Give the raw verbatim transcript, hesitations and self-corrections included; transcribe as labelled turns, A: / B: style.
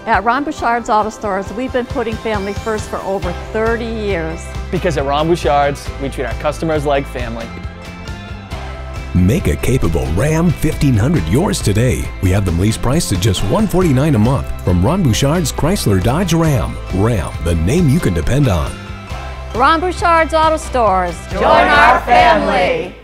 A: At Ron Bouchard's Auto Stores, we've been putting family first for over thirty years.
B: Because at Ron Bouchard's, we treat our customers like family.
C: Make a capable Ram fifteen hundred yours today. We have them lease priced at just one hundred forty-nine dollars a month from Ron Bouchard's Chrysler Dodge Ram. Ram, the name you can depend on.
A: Ron Bouchard's Auto Stores.
D: Join our family.